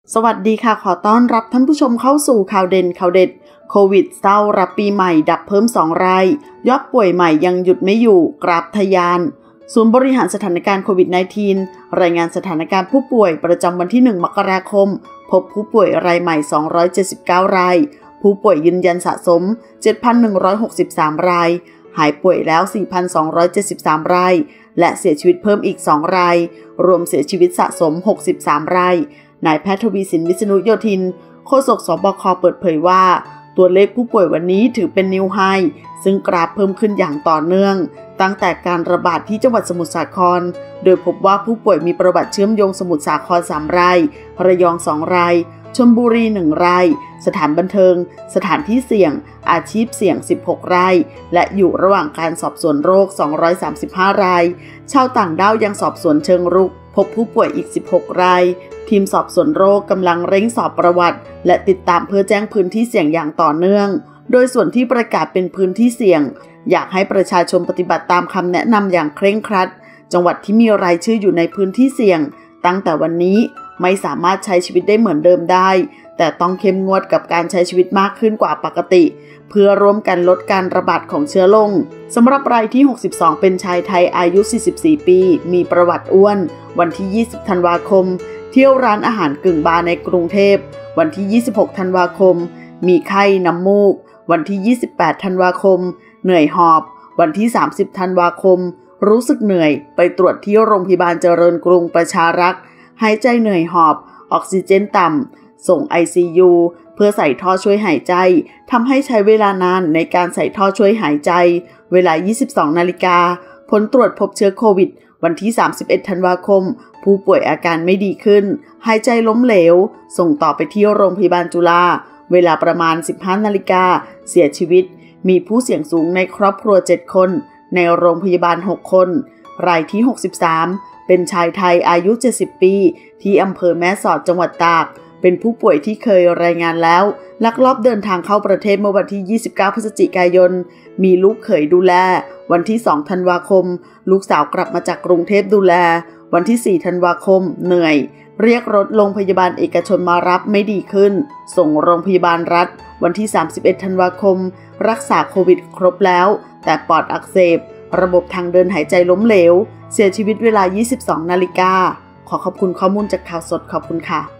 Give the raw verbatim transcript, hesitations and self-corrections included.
สวัสดีค่ะขอต้อนรับท่านผู้ชมเข้าสู่ข่าวเด่นข่าวเด็ดโควิดเศร้ารับปีใหม่ดับเพิ่มสองรายยอดป่วยใหม่ยังหยุดไม่อยู่กราฟทะยานศูนย์บริหารสถานการณ์โควิด สิบเก้า รายงานสถานการณ์ผู้ป่วยประจำวันที่หนึ่งมกราคมพบผู้ป่วยรายใหม่สองร้อยเจ็ดสิบเก้ารายผู้ป่วยยืนยันสะสม เจ็ดพันหนึ่งร้อยหกสิบสามรายหายป่วยแล้ว สี่พันสองร้อยเจ็ดสิบสามรายและเสียชีวิตเพิ่มอีกสองรายรวมเสียชีวิตสะสมหกสิบสามรายนายแพทย์ทวีสินวิษณุโยธินโฆษกสบคเปิดเผยว่าตัวเลขผู้ป่วยวันนี้ถือเป็นนิวไฮซึ่งกราฟเพิ่มขึ้นอย่างต่อเนื่องตั้งแต่การระบาดที่จังหวัดสมุทรสาครโดยพบว่าผู้ป่วยมีประวัติเชื่อมโยงสมุทรสาครสามรายระยองสองรายชลบุรีหนึ่งรายสถานบันเทิงสถานที่เสี่ยงอาชีพเสี่ยงสิบหกรายและอยู่ระหว่างการสอบสวนโรคสองร้อยสามสิบห้ารายชาวต่างด้าวยังสอบสวนเชิงรุกพบผู้ป่วยอีกสิบหกรายทีมสอบสวนโรคกำลังเร่งสอบประวัติและติดตามเพื่อแจ้งพื้นที่เสี่ยงอย่างต่อเนื่องโดยส่วนที่ประกาศเป็นพื้นที่เสี่ยงอยากให้ประชาชนปฏิบัติตามคำแนะนำอย่างเคร่งครัดจังหวัดที่มีรายชื่ออยู่ในพื้นที่เสี่ยงตั้งแต่วันนี้ไม่สามารถใช้ชีวิตได้เหมือนเดิมได้แต่ต้องเข้มงวดกับการใช้ชีวิตมากขึ้นกว่าปกติเพื่อร่วมกันลดการระบาดของเชื้อลงสำหรับรายที่หกสิบสองเป็นชายไทยอายุสี่สิบสี่ปีมีประวัติอ้วนวันที่ยี่สิบธันวาคมเที่ยวร้านอาหารกึ่งบาร์ในกรุงเทพวันที่ยี่สิบหกธันวาคมมีไข้น้ำมูกวันที่ยี่สิบแปดธันวาคมเหนื่อยหอบวันที่สามสิบธันวาคมรู้สึกเหนื่อยไปตรวจที่โรงพยาบาลเจริญกรุงประชารักษ์หายใจเหนื่อยหอบออกซิเจนต่ำส่ง ไอ ซี ยู เพื่อใส่ท่อช่วยหายใจทำให้ใช้เวลานานในการใส่ท่อช่วยหายใจเวลา ยี่สิบสองนาฬิกาผลตรวจพบเชื้อโควิดวันที่สามสิบเอ็ดธันวาคมผู้ป่วยอาการไม่ดีขึ้นหายใจล้มเหลวส่งต่อไปที่โรงพยาบาลจุฬาเวลาประมาณ สิบห้านาฬิกาเสียชีวิตมีผู้เสี่ยงสูงในครอบครัวเจ็ดคนในโรงพยาบาลหกคนรายที่หกสิบสามเป็นชายไทยอายุเจ็ดสิบปีที่อำเภอแม่สอดจังหวัดตากเป็นผู้ป่วยที่เคยรายงานแล้วลักลอบเดินทางเข้าประเทศเมื่อวันที่ยี่สิบเก้าพฤศจิกายนมีลูกเขยดูแลวันที่สองธันวาคมลูกสาวกลับมาจากกรุงเทพดูแลวันที่สี่ธันวาคมเหนื่อยเรียกรถโรงพยาบาลเอกชนมารับไม่ดีขึ้นส่งโรงพยาบาลรัฐวันที่สามสิบเอ็ดธันวาคมรักษาโควิดครบแล้วแต่ปอดอักเสบระบบทางเดินหายใจล้มเหลวเสียชีวิตเวลา ยี่สิบสองนาฬิกาขอขอบคุณข้อมูลจากข่าวสดขอบคุณค่ะ